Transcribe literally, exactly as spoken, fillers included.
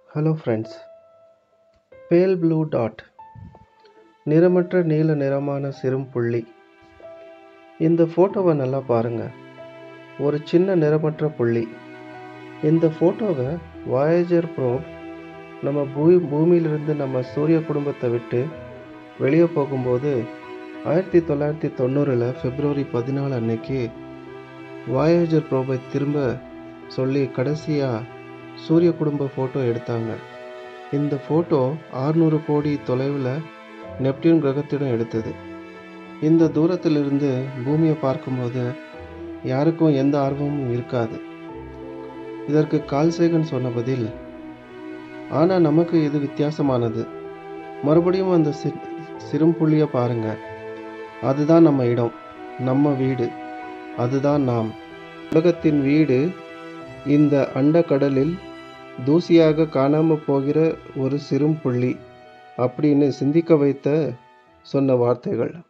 Hello friends. Pale blue dot, நிறமற்ற நீல நிறமான சிறும் புள்ளி. இந்த ஃபோட்டோவை நல்லா பாருங்கள். ஒரு சின்ன நிறமற்ற புள்ளி. இந்த ஃபோட்டோவை வாயேஜர் ப்ரோப் நம்ம பூ பூமியிலிருந்து நம்ம சூரிய குடும்பத்தை விட்டு வெளியே போகும்போது ஆயிரத்தி தொள்ளாயிரத்தி தொண்ணூறில் பிப்ரவரி பதினாலு அன்னைக்கு வாயேஜர் ப்ரோபை திரும்ப சொல்லி கடைசியாக சூரிய குடும்ப ஃபோட்டோ எடுத்தாங்க. இந்த ஃபோட்டோ ஆறுநூறு கோடி தொலைவில் நெப்டியூன் கிரகத்திடம் எடுத்தது. இந்த தூரத்திலிருந்து பூமியை பார்க்கும்போது யாருக்கும் எந்த ஆர்வமும் இருக்காது. இதற்கு கால்சேகன் சொன்ன பதில், ஆனால் நமக்கு இது வித்தியாசமானது. மறுபடியும் அந்த சி சிறும்புள்ளியை பாருங்கள். அதுதான் நம்ம இடம், நம்ம வீடு, அதுதான் நாம். உலகத்தின் வீடு இந்த அண்டக்கடலில் தூசியாக காணாமல் போகிற ஒரு சிறும்புள்ளி அப்படின்னு சிந்திக்க வைத்த சொன்ன வார்த்தைகள்.